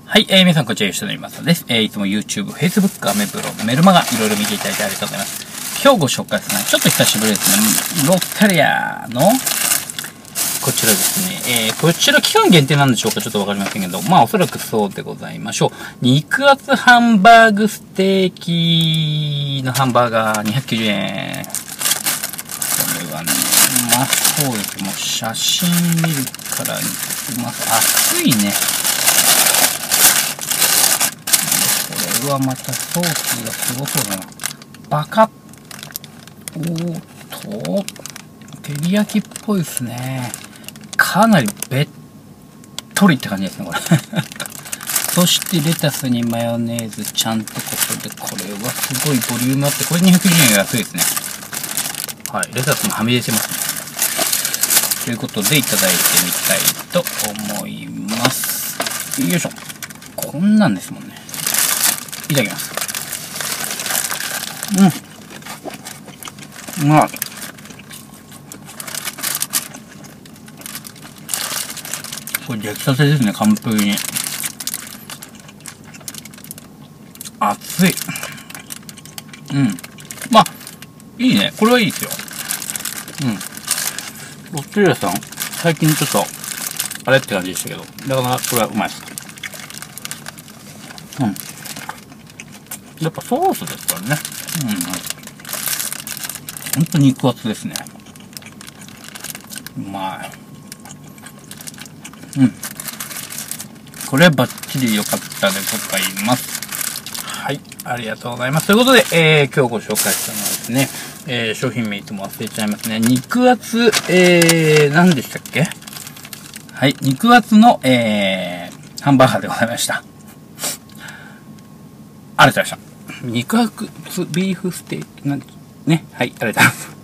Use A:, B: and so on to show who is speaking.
A: はい、皆さんこんにちは、吉田の今さんです。いつも YouTube、Facebook、アメブロ、メルマガ、いろいろ見ていただいてありがとうございます。今日ご紹介するのは、ちょっと久しぶりですね、ロッテリアの、こちらですね、こちら期間限定なんでしょうかちょっとわかりませんけど、まあおそらくそうでございましょう。肉厚ハンバーグステーキのハンバーガー290円。これはね、うまそうです。もう写真見るからに、うまそう。熱いね。これはまたソースがすごそうだな。バカッ。おーっと、照り焼きっぽいですね。かなりべっとりって感じですね、これ。そしてレタスにマヨネーズちゃんとここで、これはすごいボリュームあって、これ290円が安いですね。はい、レタスもはみ出てますね。ということでいただいてみたいと思います。よいしょ。こんなんですもんね。いただきます。うまい。これ出来たてですね、完璧に。熱い。まあ、いいね。これはいいですよ。ロッテリアさん、最近ちょっと、あれって感じでしたけど、だからこれはうまいです。やっぱソースですからね。ほんと肉厚ですね。うまい。これはバッチリ良かったでございます。はい、ありがとうございます。ということで、今日ご紹介したのはですね、商品名いつも忘れちゃいますね。肉厚、何でしたっけ？はい、肉厚の、ハンバーガーでございました。ありがとうございました。肉厚ビーフステーキなんね。はい、ありがとうございます。